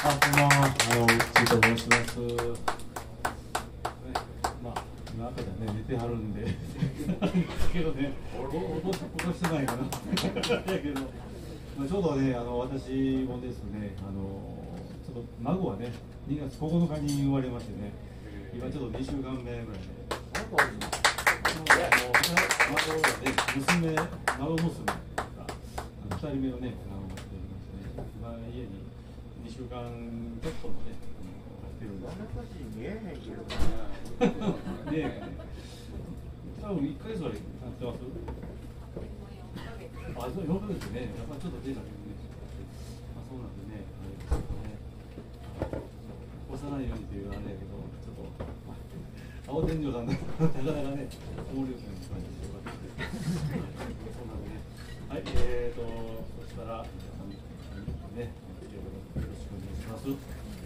あ、こんばんは。内と申します。まあ、今赤ちゃんね、寝てはるんで。けどね、落としてないかな。だけど、まあ、ちょうどね、私もですね、ちょっと孫はね、2月9日に生まれましてね、今ちょっと2週間目ぐらいで。孫がね、孫娘が2人目をね、持っておりましてね、今家に2週間ちょっとのね、来てるんです。見えへんけどね。ねえ、多分1ヶ月ぐらい経ってます。あ、そう4ヶ月ね、やっぱりちょっと出たけどね。まあ、そうなんでね、押さないようにというあれやけど、ちょっと、青天井さんのなかなかね、思うような感じでよかったです。そうなんでね、はい、そしたら、皆さんね、よろしくお願いします。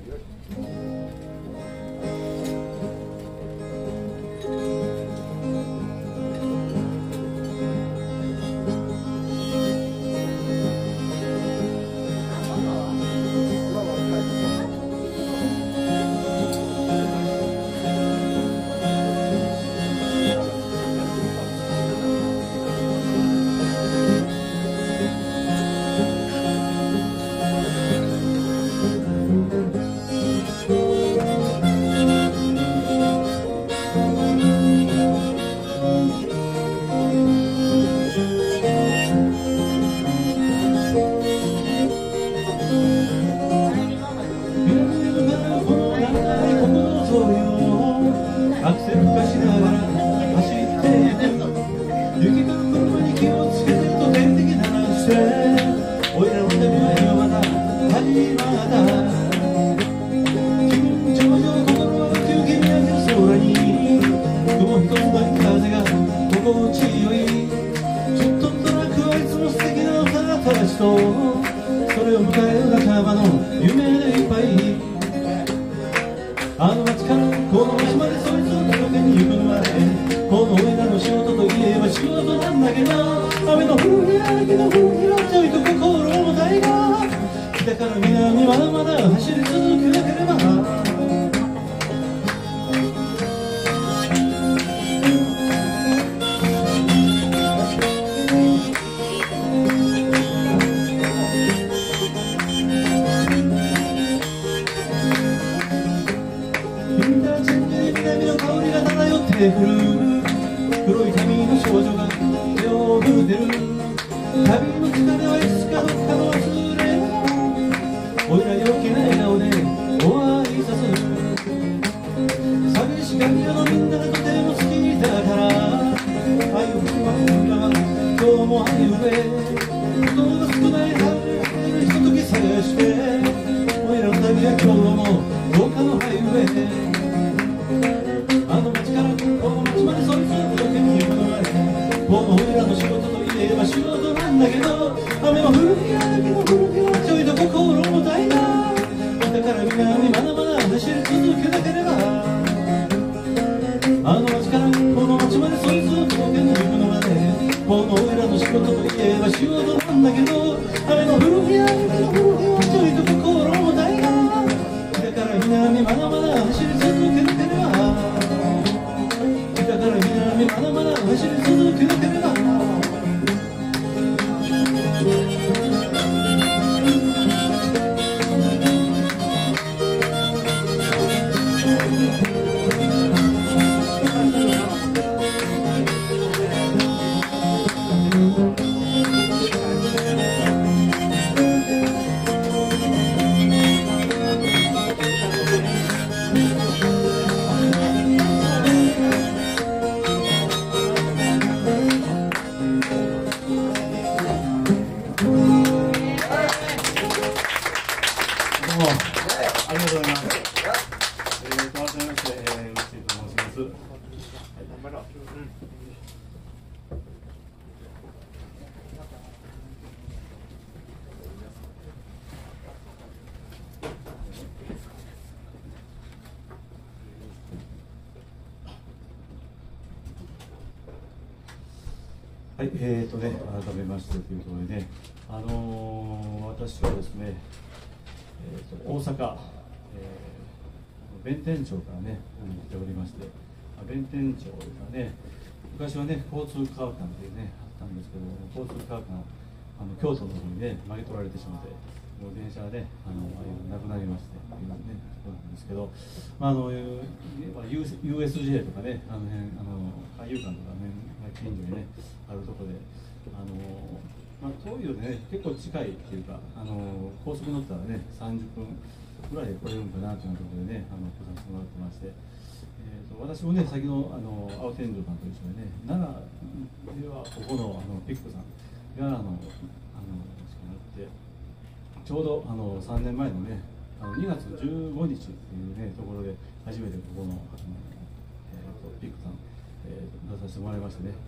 はい、改めましてということでね、私はですね、 大阪、弁天町からね来ておりまして、弁天町がね昔はね交通科学館っていうねあったんですけど、交通科学館京都の方にね巻き取られてしまって、もう電車がねなくなりましてっていうねところなんですけど、USJ とかね海遊館とかね近所にねあるところで東洋でね結構近いっていうか高速乗ったらね30分ぐらいで来れるんかなというところでね来させてもらってまして、私もね先の青天井さんと一緒にね奈良ではここのピックさんがしかなくて、ちょうど3年前のね2月15日っていうねところで初めてここのピックさん、出させてもらいましてね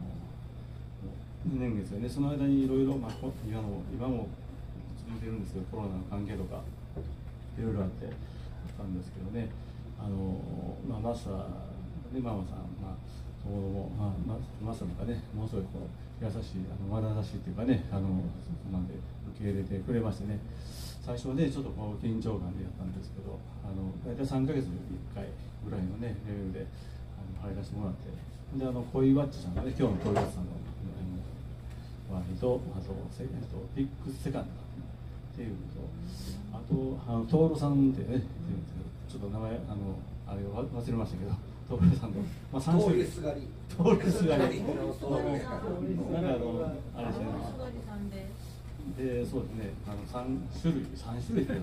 年月でねその間にいろいろ今も続いてるんですけど、コロナの関係とかいろいろあったんですけどねマスターでママさんその後もマスターとかねものすごい優しいまだ優しいっていうかねなんで受け入れてくれましてね、最初はねちょっと緊張感でやったんですけど大体3ヶ月に1回ぐらいのねレベルで入らせてもらって、で恋バッチさんがね今日の恋バッチさんのワーとビッグセカンドっていうと、あとトールさんってねちょっと名前あれを忘れましたけど、トールさんの3種類トールすがりなんかあれですねで、そうですね3種類って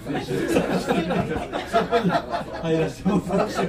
そこに入らせてもらってそ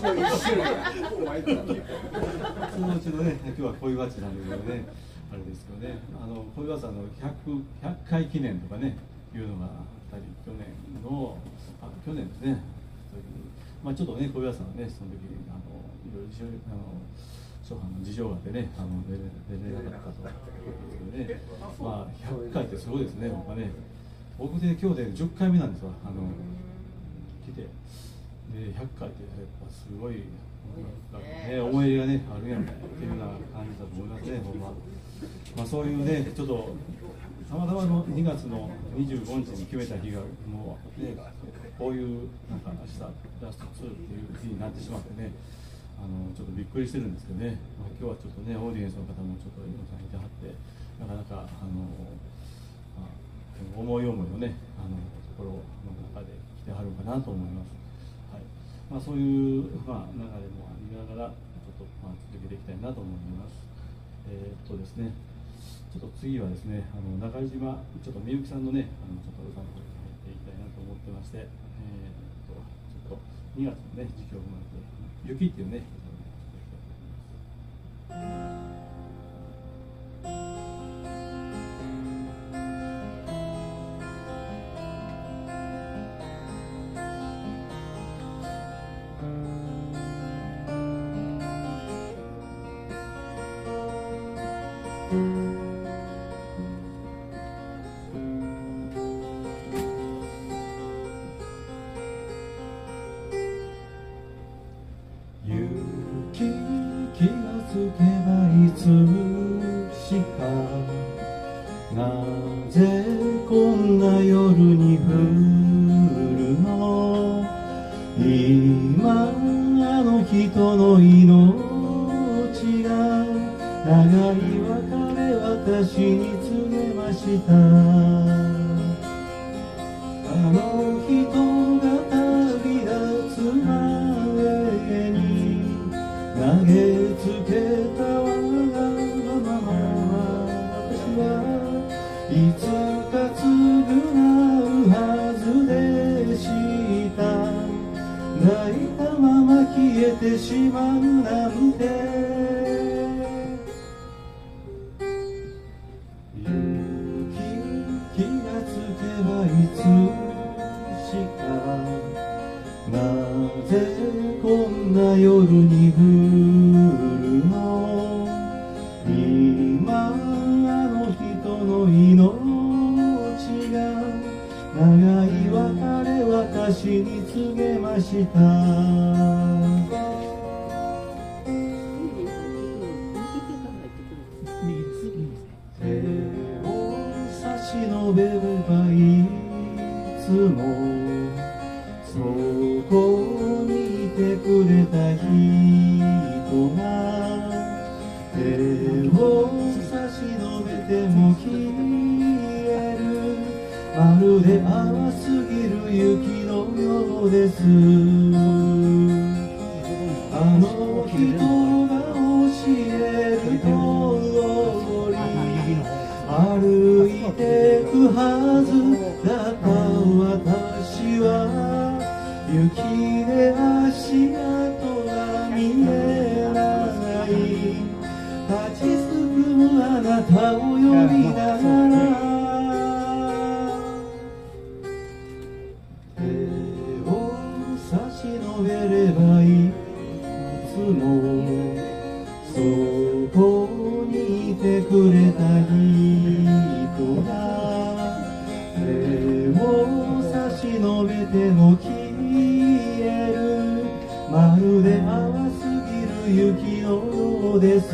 のうちのね今日は恋バッチなんですけどねあれですけどね恋バッチさんの100回記念とかねいうのがあったり、去年ですねちょっとね恋バッチさんはねその時いろいろ諸般の事情があってね出れなかったということですけどね、100回ってすごいですね。僕で今日で10回目なんですわ来て、で100回ってやっぱすごい思い入れがねあるやんっていうような感じだと思いますね。ほんまそういうねちょっとたまたまの2月の25日に決めた日がもうねこういうなんか明日ラスト2っていう日になってしまってねちょっとびっくりしてるんですけどね、今日はちょっとねオーディエンスの方もちょっと皆さんいてはってなかなか思い思いのねところの中で来てはるかなと思います。はい、そういう流れもありながらちょっと続けていきたいなと思います。ですね、ちょっと次はですね中島ちょっとみゆきさんのねちょっと歌の方に入っていきたいなと思ってまして、ちょっと2月のね時期を踏まえて雪っていうね気がつけばいつしかなぜこんな夜に降るの、今人の命が長い別れ私に告げました。人が旅立つ前に投げつけたわがまま私はいつか償うはずでした。泣いたまま消えてしまうなんて気がつけばいつしかなぜこんな夜に降るの、今人の命が長い別れ私に告げました。手を差し伸べればいつもれた人が手を差し伸べても消える、まるで淡すぎる雪のようです。あの人が教える通り歩いてくはずだった私は雪で足跡が見えない、立ちすくむあなたを呼びながら手を差し伸べればいいもそこにいてくれた人が手を差し伸べても消える、まるで淡すぎる雪のようです。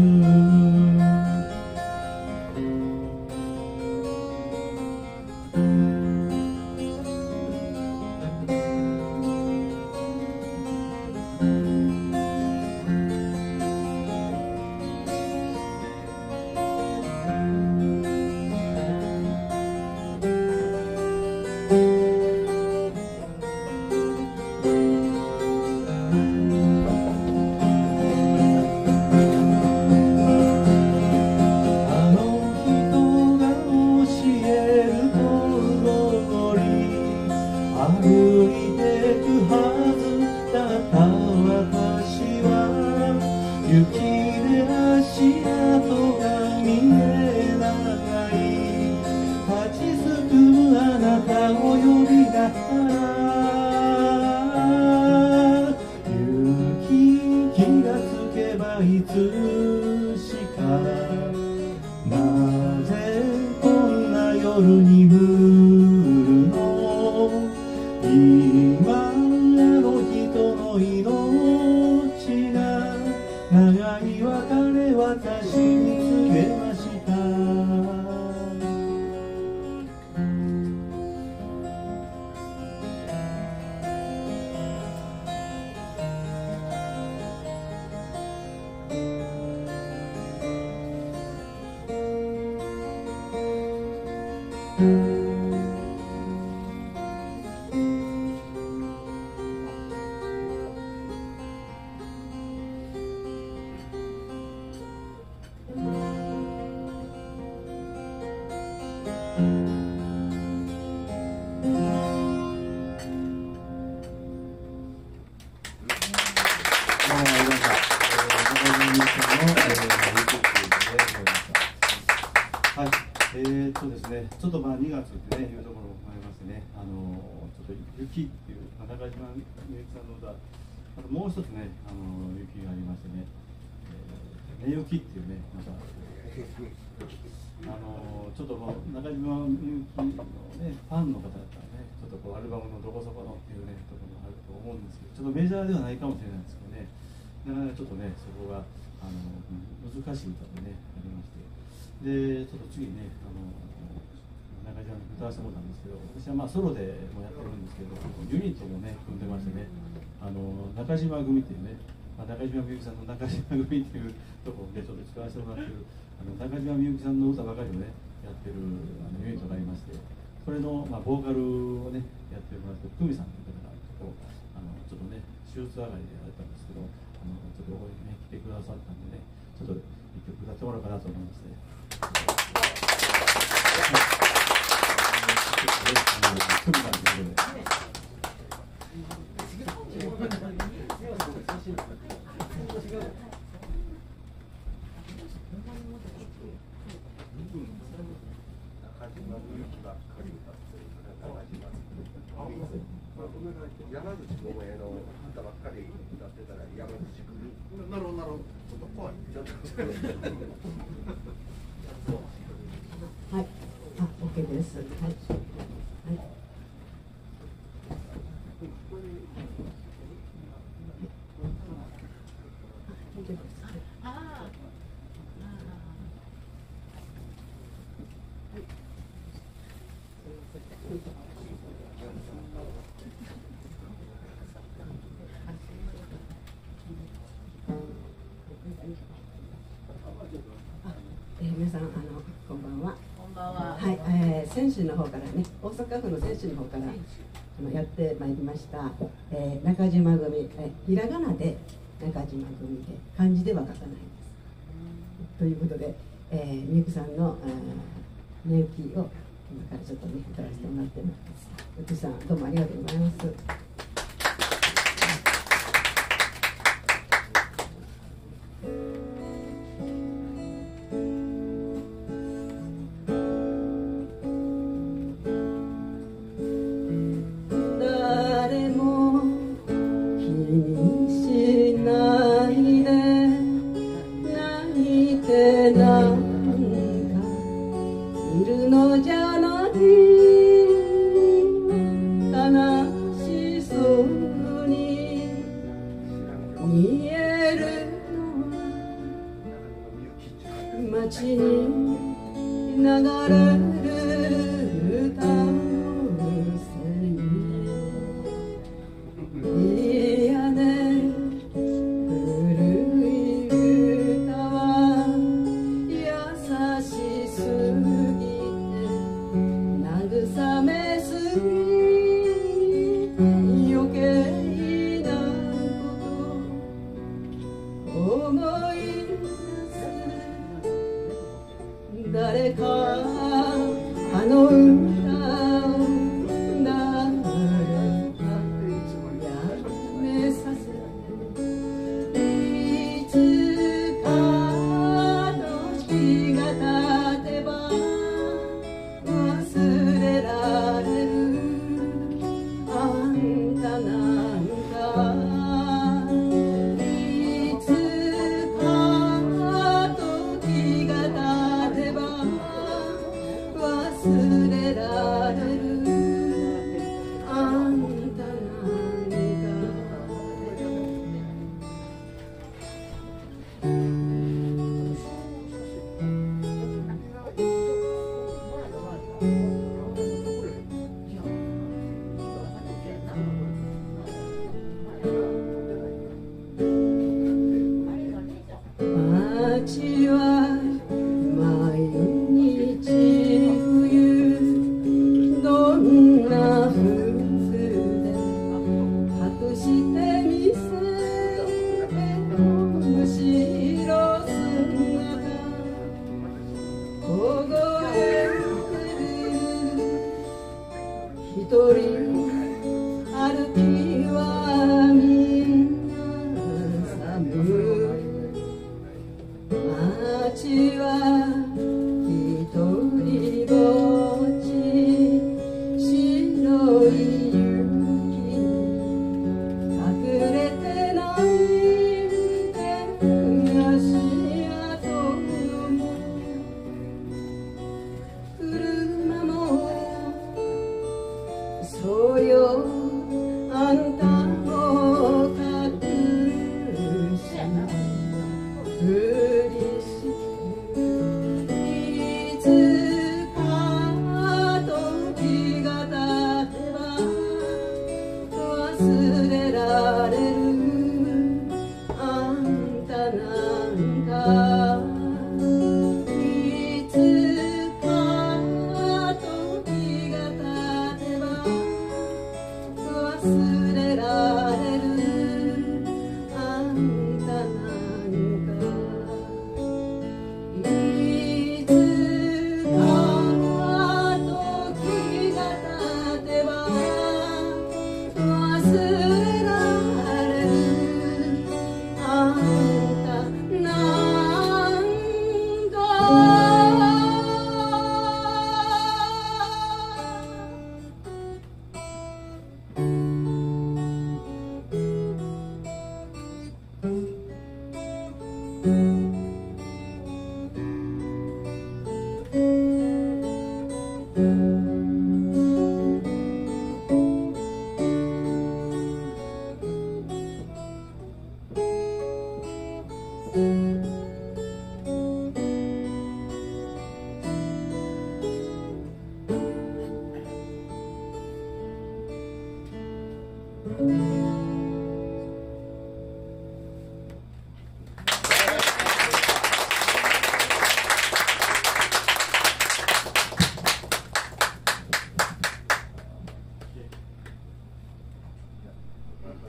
ちょっと2月ってねいうところもありましてね、ちょっと雪っていう中島みゆきさんの歌、あともう一つね雪がありましてね、寝雪っていうねまたちょっと中島みゆきのねファンの方だったらね、ちょっとアルバムのどこそこのっていうねところもあると思うんですけど、ちょっとメジャーではないかもしれないんですけどね、なかなかちょっとねそこが難しい歌でねありまして、でちょっと次ね中島に歌わせてもらったんですけど、私はソロでもやってるんですけど、ユニットもね組んでましてね、中島組っていうね、中島みゆきさんの中島組っていうところでちょっと使わせてもらってる中島みゆきさんの歌ばかりをねやってるユニットがありまして、それのボーカルをねやってもらって久美さんという方がちょっとね手術上がりでやったんですけど、ちょっと応援にね来てくださったんでね、ちょっと一曲歌ってもらおうかなと思いますね。 山口百恵の歌ばっかり歌ってたら山口組。なるほどなるほど。ちょっと怖い。 はい、OK です。はい。はい。 選手の方からね、大阪府の選手の方からやってまいりました、中島組、ひらがなで中島組で漢字では書かないですということで、みゆきさんの寝起きを今からちょっとね歌わせてもらってます。みゆきさんどうもありがとうございます。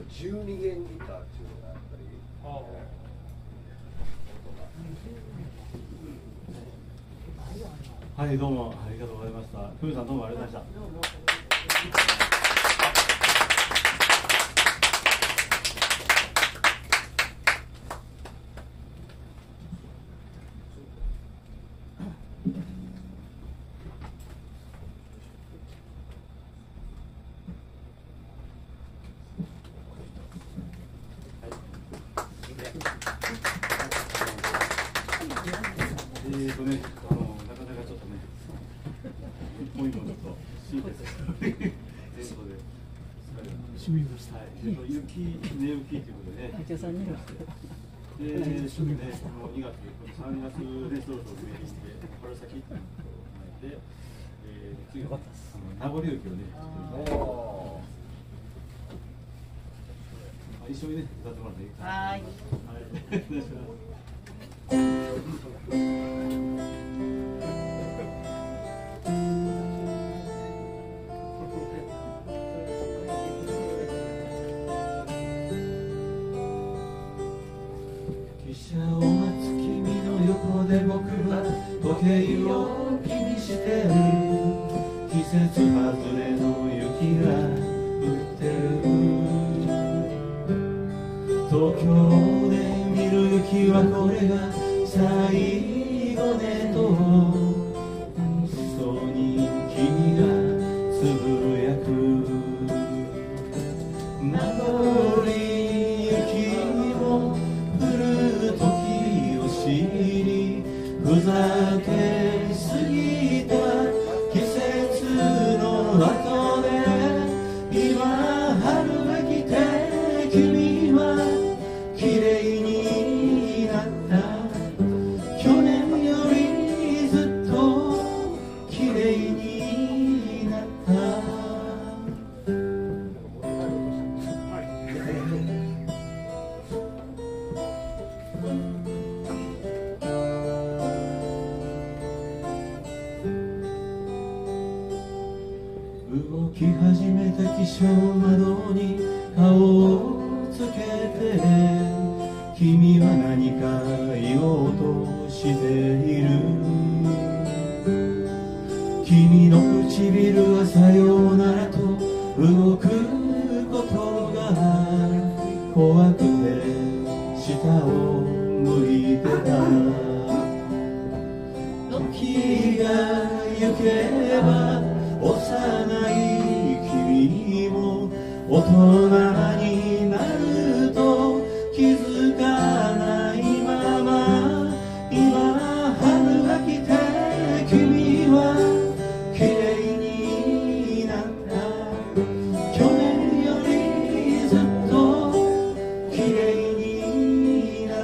12弦ギターっていうのがやっぱり、 はい、どうもありがとうございました。ふみさんどうもありがとうございました。なかなかちょっとね、一本一本ちょっとシーです。 締めました。 はい、寝起きということでね。 社長さんね。 で、ちょっとね、もう2月、3月でそろそろメインで、これ先っていうのを考えて、次は名残雪をね、一緒にね、歌ってもらっていいかな。はい。お願いします。汽車を待つ君の横で僕は時計を気にしてる。季節外れの雪が降ってる。東京で見る雪はこれが最後ねとそうに君がつぶやく。名残雪も降る時を知り、ふざけすぎた季節の後で今春が来て君は綺麗になった。去年よりずっと綺麗になった。動き始めた汽車の窓に顔をつけて、君は何か言おうとしている。君の唇はさようならと動くことが怖くて下を向いてた。時が行けば幼い君も大人になると気づかないまま、今春が来て君は綺麗になった。去年よりずっと綺麗になった。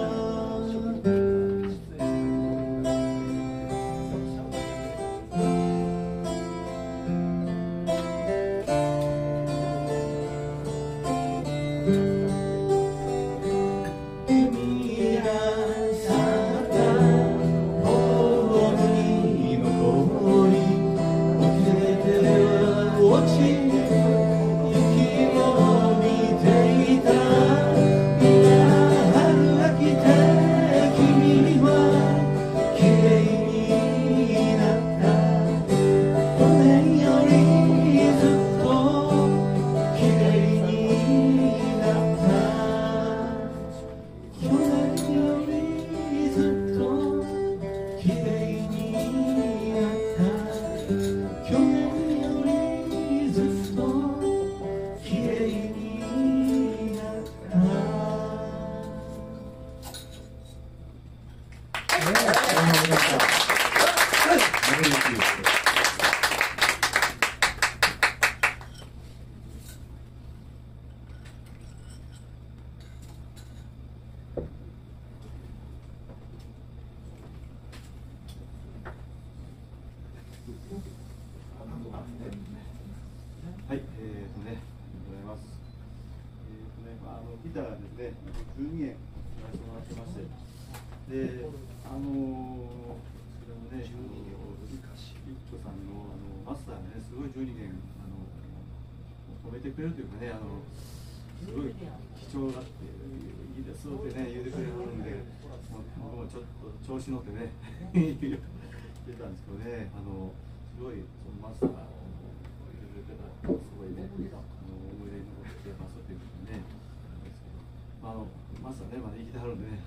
はい、ありがとうございます。ギターがですね、12円やらせてもらってまして、で、それもね、ゆっこさんのマスターがね、すごい12弦止めてくれるというかね、すごい貴重だっていいですってね言ってくれるんで、僕もちょっと調子乗ってね言ってたんですけどね、すごいそのマスターが言ってくれてたらすごいね思い出に残ってますっていうことね。マスターねまだ生きてはるんでね。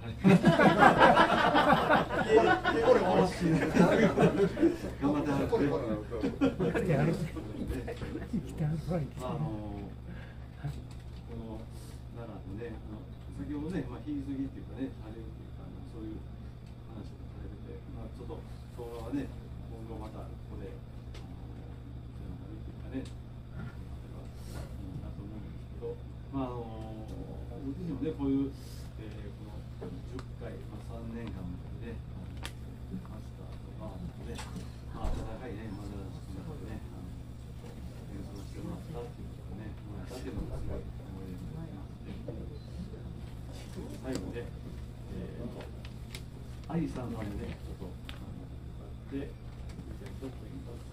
これ面白い。頑張ってはるんで。この奈良のね、先ほどね、引き継ぎっていうかね、あれっていうかそういう話をされてて、ちょっと相場はね、今後またここでっていうかね、だと思うんですけど、僕自身もね、こういう、この10回、3年間でね、マスターとね、温かいね、まだ少なくね、演奏してもらったっていうことね、だっていうのがすごい思い出になりますね。最後ね、愛さんのね、ちょっとで、ちょっと言います。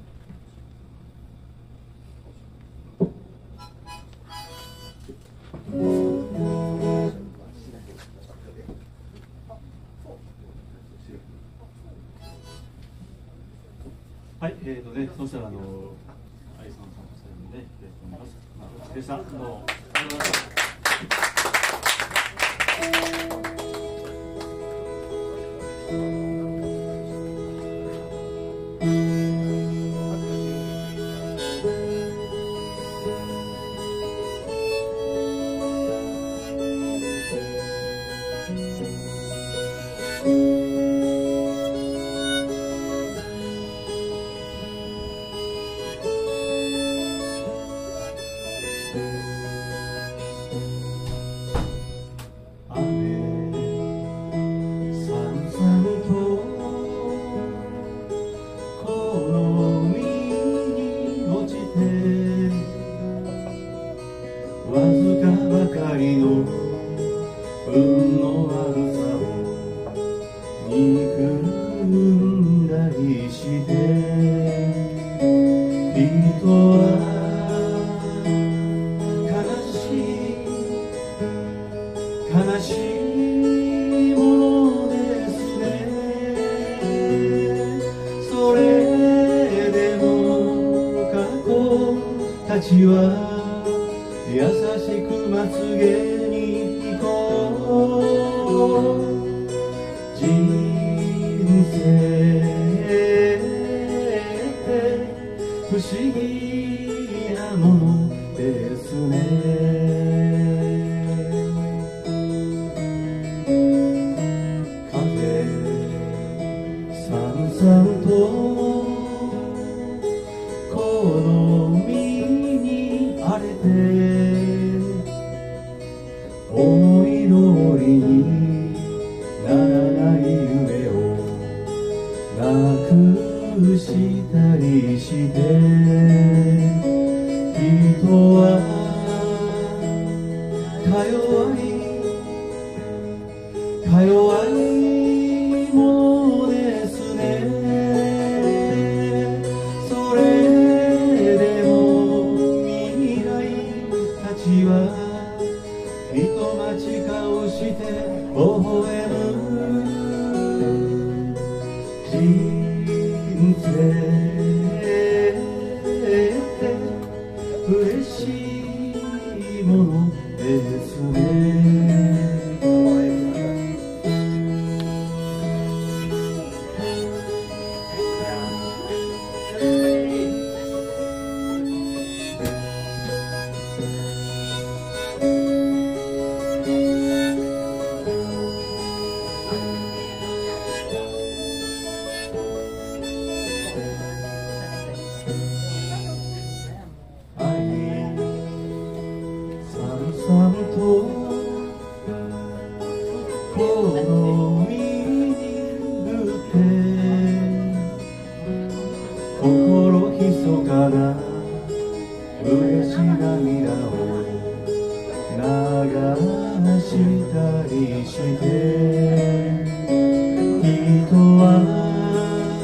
はい、そしたら愛さんさんの最後にね、お願いします。でした。どうもありがとうございました。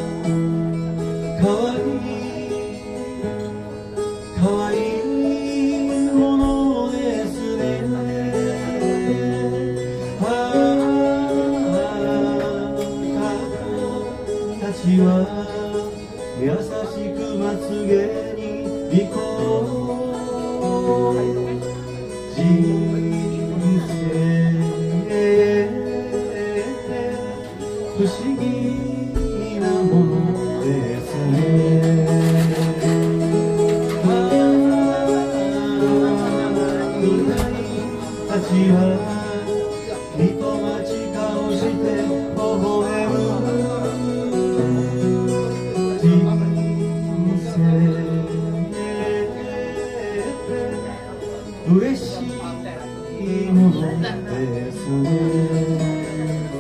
かわいい人生不思議なものですね。たちは一待ち顔して微笑む人生嬉しいものですね。